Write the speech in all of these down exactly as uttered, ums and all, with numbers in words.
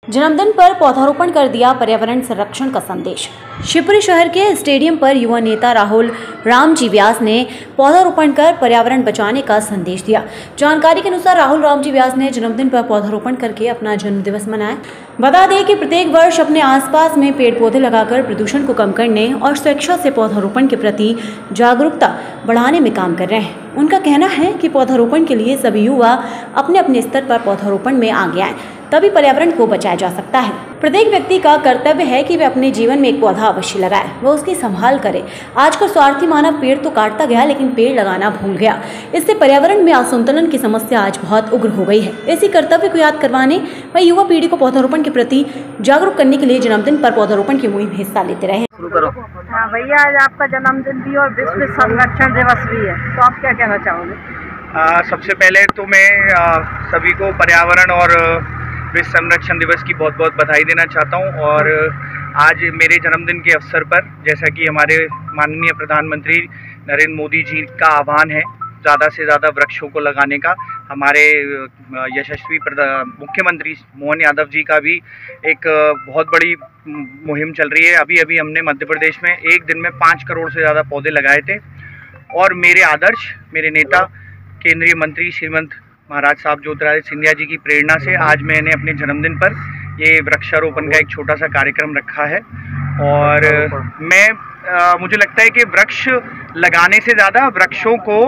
जन्मदिन पर पौधारोपण कर दिया पर्यावरण संरक्षण का संदेश। शिवपुरी शहर के स्टेडियम पर युवा नेता राहुल रामजी व्यास ने पौधारोपण कर पर्यावरण बचाने का संदेश दिया। जानकारी के अनुसार राहुल रामजी व्यास ने जन्मदिन पर पौधारोपण करके अपना जन्मदिवस मनाया। बता दें कि प्रत्येक वर्ष अपने आसपास में पेड़ पौधे लगाकर प्रदूषण को कम करने और स्वेच्छा से पौधारोपण के प्रति जागरूकता बढ़ाने में काम कर रहे हैं। उनका कहना है कि पौधारोपण के लिए सभी युवा अपने अपने स्तर पर पौधारोपण में आगे आए, तभी पर्यावरण को बचाया जा सकता है। प्रत्येक व्यक्ति का कर्तव्य है कि वे अपने जीवन में एक पौधा अवश्य लगाए, वह उसकी संभाल करे। आजकल स्वार्थी मानव पेड़ तो काटता गया, लेकिन पेड़ लगाना भूल गया। इससे पर्यावरण में असंतुलन की समस्या आज बहुत उग्र हो गई है। इसी कर्तव्य को याद करवाने व युवा पीढ़ी को पौधारोपण के प्रति जागरूक करने के लिए जन्मदिन पर पौधारोपण की मुहिम हिस्सा लेते रहे। शुरू करो। हाँ भैया, आज आपका जन्मदिन भी और विश्व संरक्षण दिवस भी है, तो आप क्या कहना चाहोगे? आ, सबसे पहले तो मैं आ, सभी को पर्यावरण और विश्व संरक्षण दिवस की बहुत बहुत बधाई देना चाहता हूं। और आज मेरे जन्मदिन के अवसर पर, जैसा कि हमारे माननीय प्रधानमंत्री नरेंद्र मोदी जी का आह्वान है ज़्यादा से ज़्यादा वृक्षों को लगाने का, हमारे यशस्वी मुख्यमंत्री मोहन यादव जी का भी एक बहुत बड़ी मुहिम चल रही है। अभी अभी हमने मध्य प्रदेश में एक दिन में पाँच करोड़ से ज़्यादा पौधे लगाए थे। और मेरे आदर्श, मेरे नेता केंद्रीय मंत्री श्रीमंत महाराज साहब ज्योतिरादित्य सिंधिया जी की प्रेरणा से आज मैंने अपने जन्मदिन पर ये वृक्षारोपण का एक छोटा सा कार्यक्रम रखा है। और मैं आ, मुझे लगता है कि वृक्ष लगाने से ज़्यादा वृक्षों को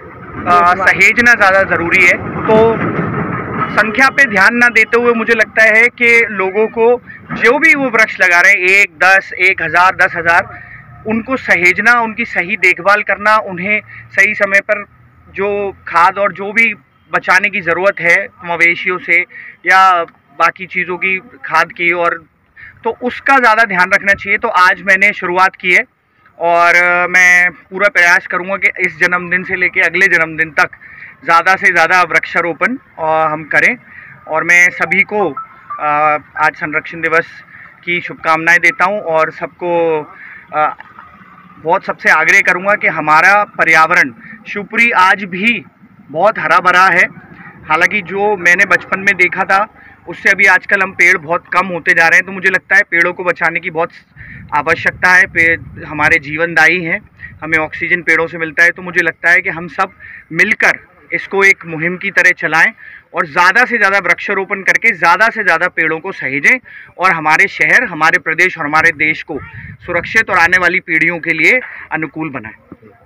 आ, सहेजना ज़्यादा ज़रूरी है। तो संख्या पे ध्यान ना देते हुए मुझे लगता है कि लोगों को जो भी वो वृक्ष लगा रहे हैं, एक दस एक हज़ार दस हज़ार उनको सहेजना, उनकी सही देखभाल करना, उन्हें सही समय पर जो खाद और जो भी बचाने की ज़रूरत है मवेशियों से या बाकी चीज़ों की खाद की, और तो उसका ज़्यादा ध्यान रखना चाहिए। तो आज मैंने शुरुआत की है और मैं पूरा प्रयास करूँगा कि इस जन्मदिन से लेकर अगले जन्मदिन तक ज़्यादा से ज़्यादा वृक्षारोपण हम करें। और मैं सभी को आज संरक्षण दिवस की शुभकामनाएं देता हूं और सबको बहुत सबसे आग्रह करूंगा कि हमारा पर्यावरण शिवपुरी आज भी बहुत हरा भरा है। हालांकि जो मैंने बचपन में देखा था उससे अभी आजकल हम पेड़ बहुत कम होते जा रहे हैं। तो मुझे लगता है पेड़ों को बचाने की बहुत आवश्यकता है। पेड़ हमारे जीवनदायी हैं, हमें ऑक्सीजन पेड़ों से मिलता है। तो मुझे लगता है कि हम सब मिलकर इसको एक मुहिम की तरह चलाएं और ज़्यादा से ज़्यादा वृक्षारोपण करके ज़्यादा से ज़्यादा पेड़ों को सहेजें और हमारे शहर, हमारे प्रदेश और हमारे देश को सुरक्षित और आने वाली पीढ़ियों के लिए अनुकूल बनाएं।